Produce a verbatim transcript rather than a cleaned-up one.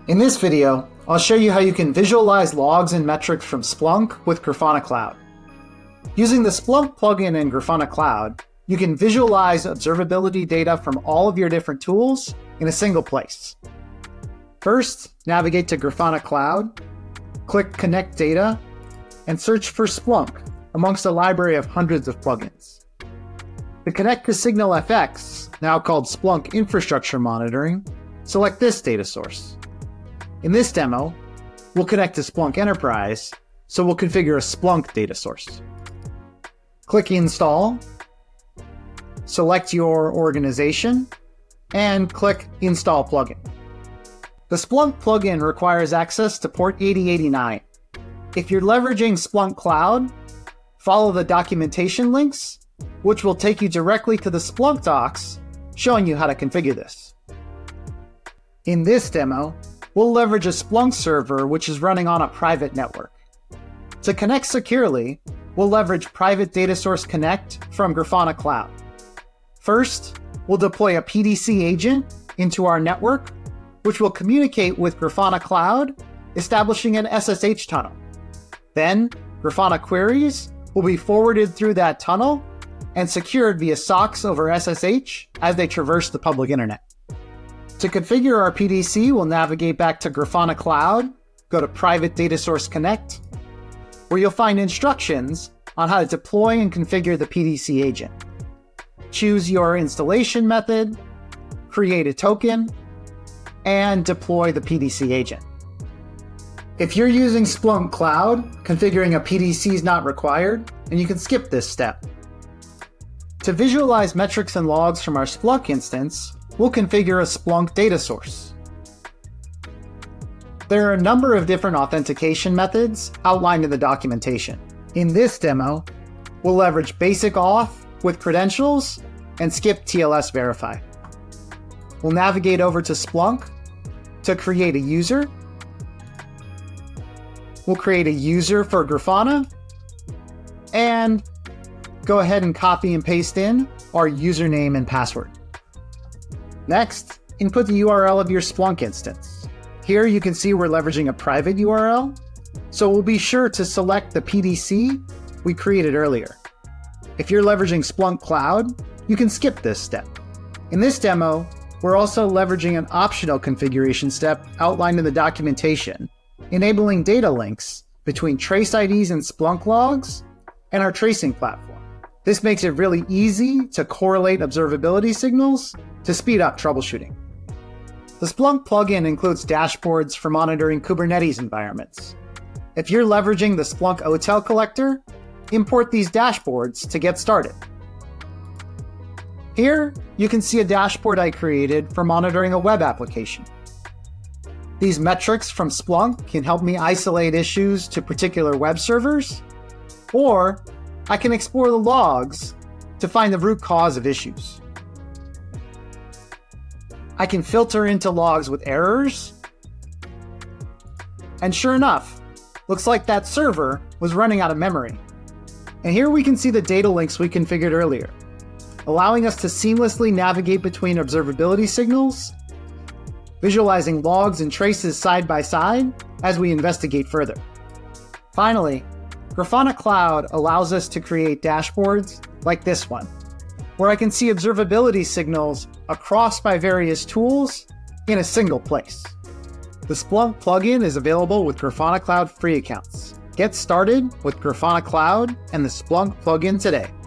In this video, I'll show you how you can visualize logs and metrics from Splunk with Grafana Cloud. Using the Splunk plugin in Grafana Cloud, you can visualize observability data from all of your different tools in a single place. First, navigate to Grafana Cloud, click Connect Data, and search for Splunk amongst a library of hundreds of plugins. To connect to Signal F X, now called Splunk Infrastructure Monitoring, select this data source. In this demo, we'll connect to Splunk Enterprise, so we'll configure a Splunk data source. Click Install, select your organization, and click Install Plugin. The Splunk plugin requires access to port eighty eighty-nine. If you're leveraging Splunk Cloud, follow the documentation links, which will take you directly to the Splunk docs, showing you how to configure this. In this demo, we'll leverage a Splunk server which is running on a private network. To connect securely, we'll leverage Private Datasource Connect from Grafana Cloud. First, we'll deploy a P D C agent into our network, which will communicate with Grafana Cloud, establishing an S S H tunnel. Then, Grafana queries will be forwarded through that tunnel and secured via socks over S S H as they traverse the public internet. To configure our P D C, we'll navigate back to Grafana Cloud, go to Private Datasource Connect, where you'll find instructions on how to deploy and configure the P D C agent. Choose your installation method, create a token, and deploy the P D C agent. If you're using Splunk Cloud, configuring a P D C is not required, and you can skip this step. To visualize metrics and logs from our Splunk instance, we'll configure a Splunk data source. There are a number of different authentication methods outlined in the documentation. In this demo, we'll leverage basic auth with credentials and skip T L S verify. We'll navigate over to Splunk to create a user. We'll create a user for Grafana and go ahead and copy and paste in our username and password. Next, input the U R L of your Splunk instance. Here you can see we're leveraging a private U R L, so we'll be sure to select the P D C we created earlier. If you're leveraging Splunk Cloud, you can skip this step. In this demo, we're also leveraging an optional configuration step outlined in the documentation, enabling data links between trace I Ds and Splunk logs and our tracing platform. This makes it really easy to correlate observability signals to speed up troubleshooting. The Splunk plugin includes dashboards for monitoring Kubernetes environments. If you're leveraging the Splunk O T E L collector, import these dashboards to get started. Here, you can see a dashboard I created for monitoring a web application. These metrics from Splunk can help me isolate issues to particular web servers, or I can explore the logs to find the root cause of issues. I can filter into logs with errors, and sure enough, looks like that server was running out of memory. And here we can see the data links we configured earlier, allowing us to seamlessly navigate between observability signals, visualizing logs and traces side by side as we investigate further. Finally, Grafana Cloud allows us to create dashboards like this one, where I can see observability signals across my various tools in a single place. The Splunk plugin is available with Grafana Cloud free accounts. Get started with Grafana Cloud and the Splunk plugin today.